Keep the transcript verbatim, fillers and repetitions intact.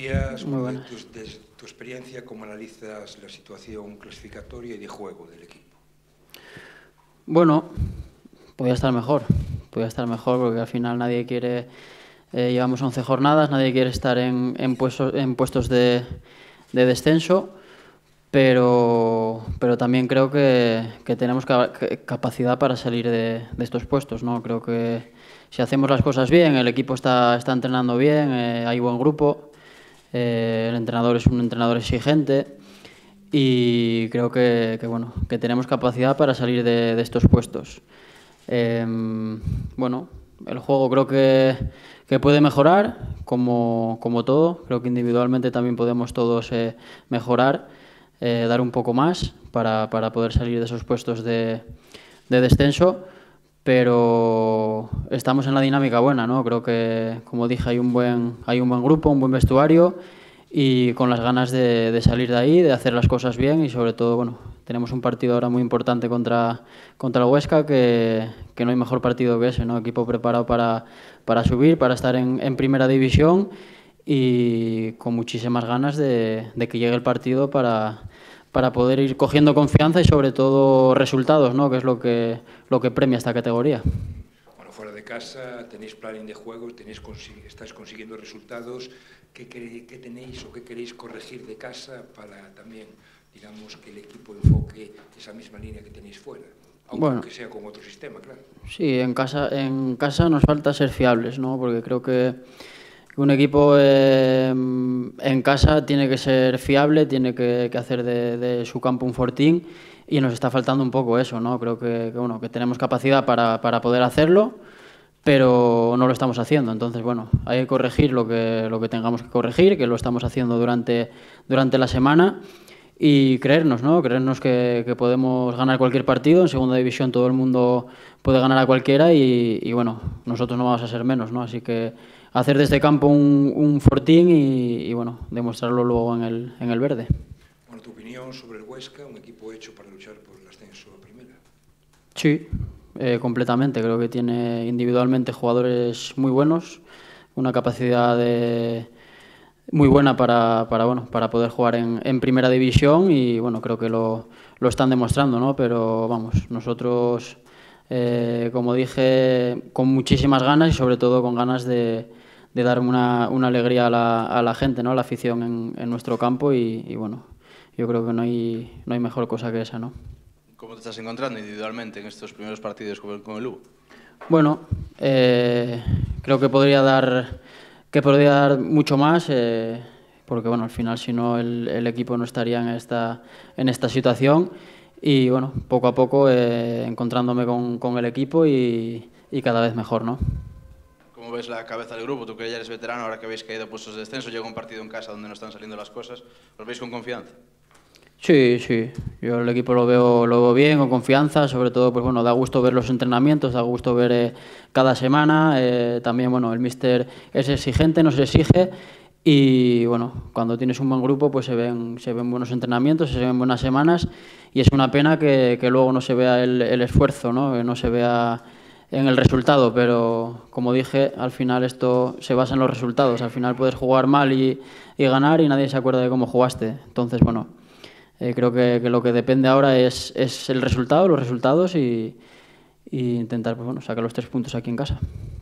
días. Muy Bueno, buenas. desde tu, tu experiencia, ¿cómo analizas la situación clasificatoria y de juego del equipo? Bueno, podía estar mejor, podía estar mejor porque al final nadie quiere, eh, llevamos once jornadas, nadie quiere estar en, en, puestos, en puestos de, de descenso, pero, pero también creo que, que tenemos ca capacidad para salir de, de estos puestos, ¿no? Creo que si hacemos las cosas bien, el equipo está, está entrenando bien, eh, hay buen grupo, eh, el entrenador es un entrenador exigente. Y creo que, que, bueno, que tenemos capacidad para salir de, de estos puestos. Eh, bueno, el juego creo que, que puede mejorar, como, como todo. Creo que individualmente también podemos todos eh, mejorar, eh, dar un poco más para, para poder salir de esos puestos de, de descenso. Pero estamos en la dinámica buena, ¿no? Creo que, como dije, hay un buen, hay un buen grupo, un buen vestuario y con las ganas de, de salir de ahí, de hacer las cosas bien y sobre todo, bueno, tenemos un partido ahora muy importante contra, contra el Huesca que, que no hay mejor partido que ese, ¿no? Equipo preparado para, para subir, para estar en, en primera división y con muchísimas ganas de, de que llegue el partido para, para poder ir cogiendo confianza y sobre todo resultados, ¿no? Que es lo que, lo que premia esta categoría. Bueno, fuera de casa tenéis planning de juego, tenéis consi estáis consiguiendo resultados. ¿Qué, qué, ¿Qué tenéis o qué queréis corregir de casa para también, digamos, que el equipo enfoque esa misma línea que tenéis fuera? Aunque bueno, sea con otro sistema, claro. Sí, en casa, en casa nos falta ser fiables, ¿no? Porque creo que un equipo eh, en casa tiene que ser fiable, tiene que, que hacer de, de su campo un fortín y nos está faltando un poco eso, ¿no? Creo que, que, bueno, que tenemos capacidad para, para poder hacerlo, pero no lo estamos haciendo. Entonces, bueno, hay que corregir lo que, lo que tengamos que corregir, que lo estamos haciendo durante, durante la semana y creernos, ¿no? Creernos que, que podemos ganar cualquier partido. En segunda división todo el mundo puede ganar a cualquiera y, y bueno, nosotros no vamos a ser menos, ¿no? Así que hacer de este campo un, un fortín y, y bueno, demostrarlo luego en el, en el verde. Bueno, tu opinión sobre el Huesca, un equipo hecho para luchar por el ascenso a primera. Sí, eh, completamente. Creo que tiene individualmente jugadores muy buenos, una capacidad de, muy buena para, para, bueno, para poder jugar en, en primera división y bueno, creo que lo, lo están demostrando, ¿no? Pero vamos, nosotros, eh, como dije, con muchísimas ganas y sobre todo con ganas de, de dar una, una alegría a la, a la gente, ¿no? A la afición en, en nuestro campo y, y bueno, yo creo que no hay, no hay mejor cosa que esa, ¿no? ¿Cómo te estás encontrando individualmente en estos primeros partidos con el, con el Lugo? Bueno, eh, creo que podría dar, que podría dar mucho más, eh, porque bueno, al final si no el, el equipo no estaría en esta, en esta situación y bueno, poco a poco eh, encontrándome con, con el equipo y, y cada vez mejor, ¿no? ¿Cómo ves la cabeza del grupo? Tú que ya eres veterano, ahora que habéis caído a puestos de descenso, llega un partido en casa donde no están saliendo las cosas, ¿os veis con confianza? Sí, sí, yo el equipo lo veo, lo veo bien, con confianza, sobre todo, pues bueno, da gusto ver los entrenamientos, da gusto ver eh, cada semana, eh, también, bueno, el míster es exigente, nos exige y, bueno, cuando tienes un buen grupo, pues se ven, se ven buenos entrenamientos, se ven buenas semanas y es una pena que, que luego no se vea el, el esfuerzo, ¿no? Que no se vea en el resultado, pero como dije, al final esto se basa en los resultados, al final puedes jugar mal y, y ganar y nadie se acuerda de cómo jugaste, entonces, bueno, Eh, creo que, que lo que depende ahora es, es el resultado, los resultados y, y intentar pues, bueno, sacar los tres puntos aquí en casa.